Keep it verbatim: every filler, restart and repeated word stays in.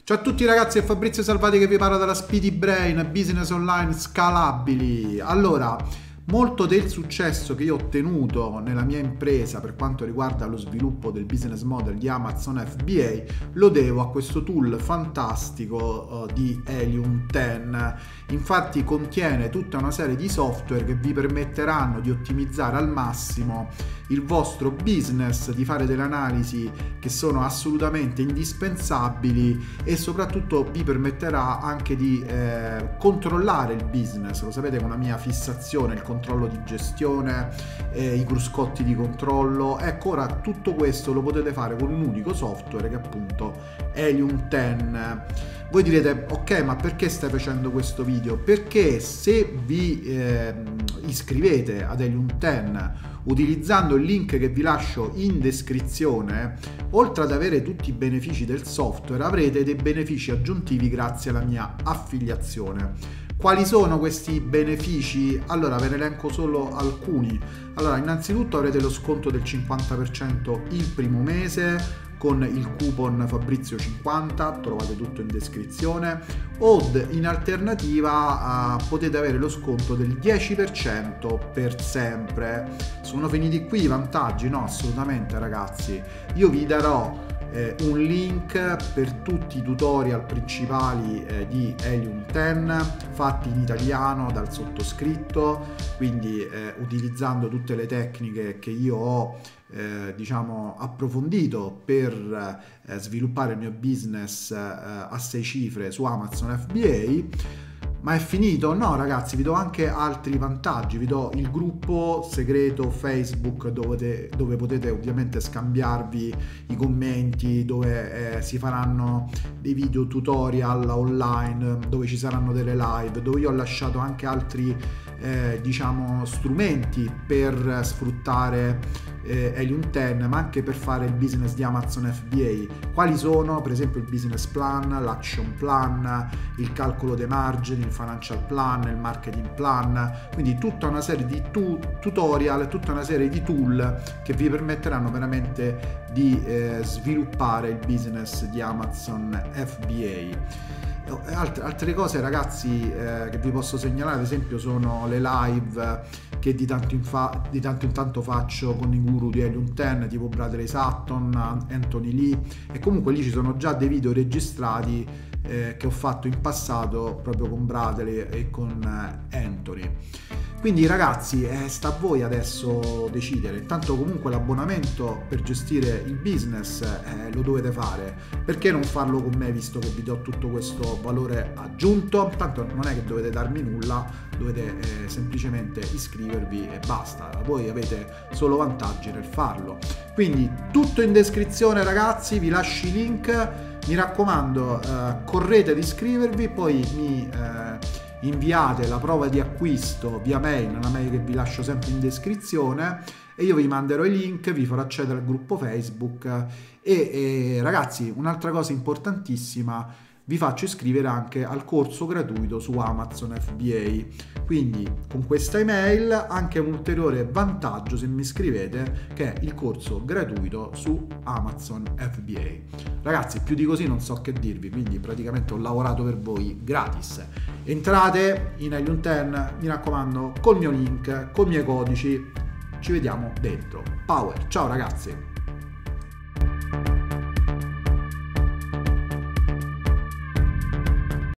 Ciao a tutti ragazzi, è Fabrizio Salvati che vi parla dalla Speedy Brain, business online scalabili. Allora, molto del successo che io ho ottenuto nella mia impresa per quanto riguarda lo sviluppo del business model di Amazon F B A lo devo a questo tool fantastico uh, di Helium dieci. Infatti contiene tutta una serie di software che vi permetteranno di ottimizzare al massimo il vostro business, di fare delle analisi che sono assolutamente indispensabili e soprattutto vi permetterà anche di eh, controllare il business. Lo sapete, con la mia fissazione, il controllo di gestione, eh, i cruscotti di controllo. Ecco, ora tutto questo lo potete fare con un unico software che è appunto Helium dieci. Voi direte, ok, ma perché stai facendo questo video? Perché se vi eh, iscrivete ad Helium dieci utilizzando il link che vi lascio in descrizione, oltre ad avere tutti i benefici del software, avrete dei benefici aggiuntivi grazie alla mia affiliazione. Quali sono questi benefici? Allora, ve ne elenco solo alcuni. Allora, innanzitutto avrete lo sconto del cinquanta per cento il primo mese con il coupon Fabrizio cinquanta, trovate tutto in descrizione, o in alternativa uh, potete avere lo sconto del dieci per cento per sempre. Sono finiti qui i vantaggi? No, assolutamente ragazzi. Io vi darò eh, un link per tutti i tutorial principali eh, di Helium dieci fatti in italiano dal sottoscritto, quindi eh, utilizzando tutte le tecniche che io ho Eh, diciamo approfondito per eh, sviluppare il mio business eh, a sei cifre su Amazon F B A. Ma è finito? No ragazzi, vi do anche altri vantaggi. Vi do il gruppo segreto Facebook dove, dove potete ovviamente scambiarvi i commenti, dove eh, si faranno dei video tutorial online, dove ci saranno delle live, dove io ho lasciato anche altri eh, diciamo strumenti per sfruttare eh, Helium dieci, ma anche per fare il business di Amazon F B A. Quali sono? Per esempio il business plan, l'action plan, il calcolo dei margini, il financial plan, il marketing plan, quindi tutta una serie di tu- tutorial, tutta una serie di tool che vi permetteranno veramente di eh, sviluppare il business di Amazon F B A. Altre, altre cose ragazzi eh, che vi posso segnalare ad esempio sono le live che di tanto in, fa- di tanto in tanto faccio con i guru di Helium dieci tipo Bradley Sutton, Anthony Lee, e comunque lì ci sono già dei video registrati eh, che ho fatto in passato proprio con Bradley e con eh, Anthony. Quindi ragazzi eh, sta a voi adesso decidere. Intanto comunque l'abbonamento per gestire il business eh, lo dovete fare. Perché non farlo con me visto che vi do tutto questo valore aggiunto? Tanto non è che dovete darmi nulla, dovete eh, semplicemente iscrivervi e basta. Voi avete solo vantaggi nel farlo. Quindi tutto in descrizione ragazzi, vi lascio i link. Mi raccomando, eh, correte ad iscrivervi, poi mi eh, inviate la prova di acquisto via mail, una mail che vi lascio sempre in descrizione, e io vi manderò i link, vi farò accedere al gruppo Facebook e, e ragazzi, un'altra cosa importantissima, vi faccio iscrivere anche al corso gratuito su Amazon F B A. Quindi con questa email anche un ulteriore vantaggio se mi iscrivete, che è il corso gratuito su Amazon F B A. Ragazzi, più di così non so che dirvi, quindi praticamente ho lavorato per voi gratis. Entrate in Helium dieci, mi raccomando, col mio link, con i miei codici, ci vediamo dentro. Power, ciao ragazzi!